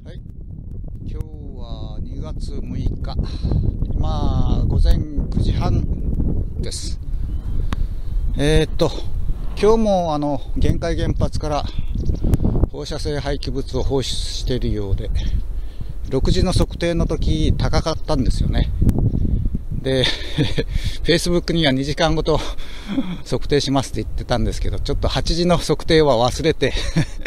はい、今日は2月6日、今午前9時半です。今日も玄海原発から放射性廃棄物を放出しているようで、6時の測定の時高かったんですよね。でFacebook には2時間ごと測定しますって言ってたんですけど、ちょっと8時の測定は忘れて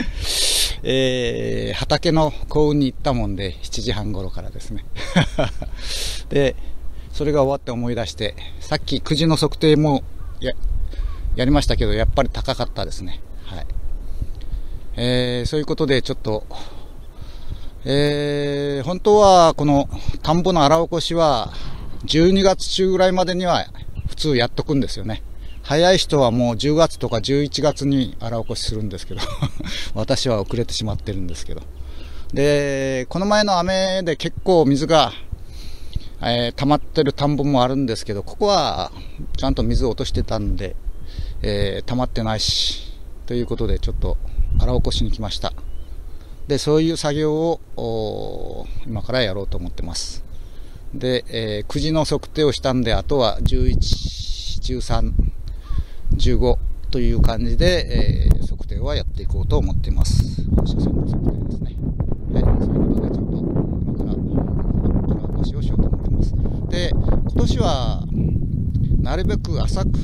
畑の幸運に行ったもんで、7時半頃からですねでそれが終わって思い出して、さっき9時の測定もやりましたけど、やっぱり高かったですね。はい。そういうことでちょっと本当はこの田んぼの荒起こしは12月中ぐらいまでには普通やっとくんですよね。早い人はもう10月とか11月に荒起こしするんですけど私は遅れてしまってるんですけど、でこの前の雨で結構水が、溜まってる田んぼもあるんですけど、ここはちゃんと水を落としてたんで、溜まってないしということで、ちょっと荒起こしに来ました。でそういう作業を今からやろうと思ってます。で、9時の測定をしたんで、あとは11、13、15という感じで、測定はやっていこうと思っています。放射線の測定ですね。はい、そういうことでちょっと今から荒起こしをしようと思ってます。で、今年はなるべく浅く、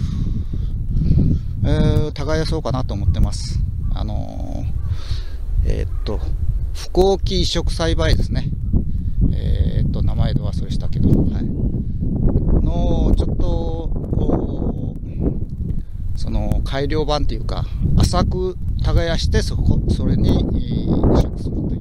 耕そうかなと思ってます。不耕起移植栽培ですね。名前で忘れしたけど、はい。の、ちょっと、その改良版というか、浅く耕してそれに移植するという、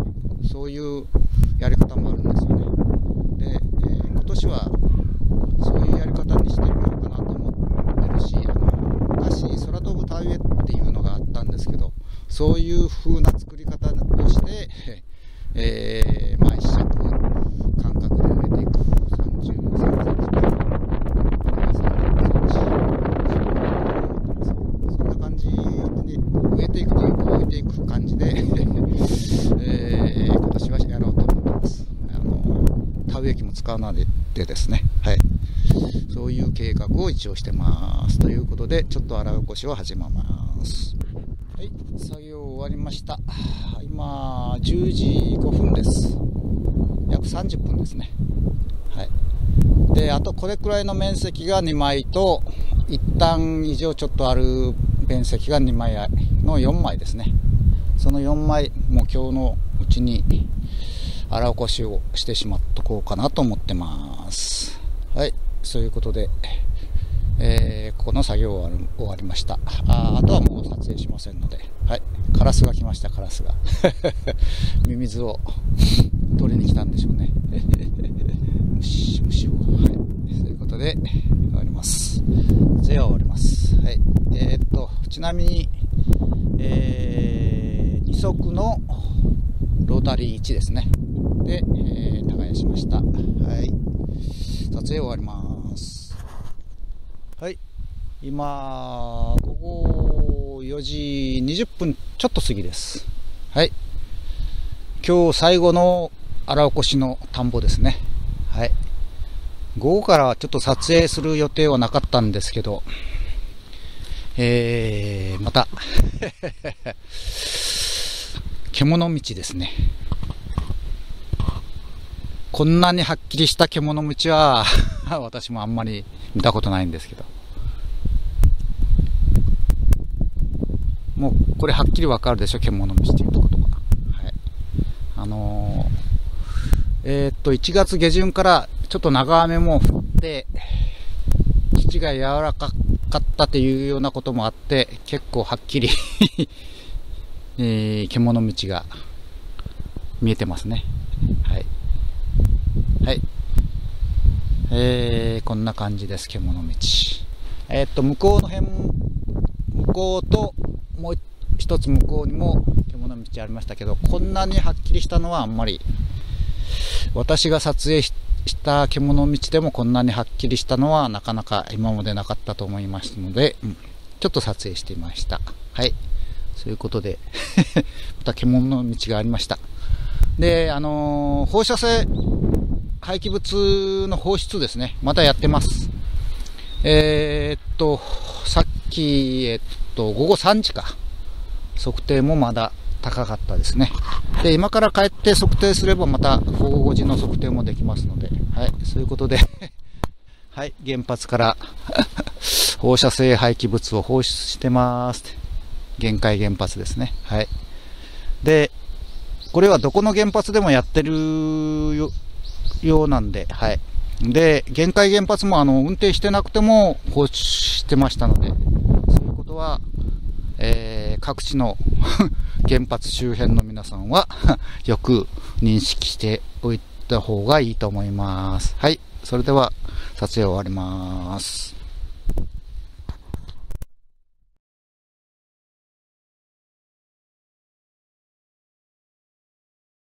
そういうやり方もあるんですよね。で、今年はそういうやり方にしてみようかなと思ってるし、昔空飛ぶ田植えっていうのがあったんですけど、そういう風な作り方をして、一尺間隔で植えていく。33センチ、そんな感じに植えていくというか、置いていく感じで、今年はやろうと思ってます。田植え機も使うのでですね、はい、そういう計画を一応してます。ということで、ちょっと荒起こしを始めます。はい、作業終わりました。今10時5分です。約30分ですね。はい。で、あとこれくらいの面積が2枚と、一旦以上ちょっとある面積が2枚の4枚ですね。その4枚もう今日のうちに荒起こしをしてしまっとこうかなと思ってます。はい、そういうことで、ここの作業は終わりました。あとはもう撮影しませんので、はい、カラスが来ました。カラスがミミズを取りに来たんでしょうね虫を、はい、そういうことで終わります。撮影は終わります。はい。ちなみに、2足のロータリー1ですね。で、耕しました。はい。撮影終わります。はい。今、午後4時20分ちょっと過ぎです。はい。今日最後の荒起こしの田んぼですね。はい。午後からはちょっと撮影する予定はなかったんですけど、また獣道ですね。こんなにはっきりした獣道は私もあんまり見たことないんですけど、もうこれはっきりわかるでしょ、獣道っていうとことか。はい。1月下旬からちょっと長雨も降って、土が柔らかかったというようなこともあって、結構はっきり獣道が見えてますね。はい。はい。こんな感じです、獣道。向こうの辺、向こうと、もう一つ向こうにも獣道ありましたけど、こんなにはっきりしたのはあんまり、私が撮影した獣道でもこんなにはっきりしたのはなかなか今までなかったと思いますので、ちょっと撮影してみました。はい。そういうことでまた獣道がありました。 で、放射性廃棄物の放出ですね。またやってます。さっき、午後3時か。測定もまだ高かったですね。で、今から帰って測定すればまた午後5時の測定もできますので、はい、そういうことで、はい、原発から放射性廃棄物を放出してます。限界原発ですね。はい。で、これはどこの原発でもやってるようなんで、はい。で、限界原発も運転してなくても放出してましたので、そういうことは、各地の原発周辺の皆さんはよく認識しておいた方がいいと思います。はい。それでは撮影終わります。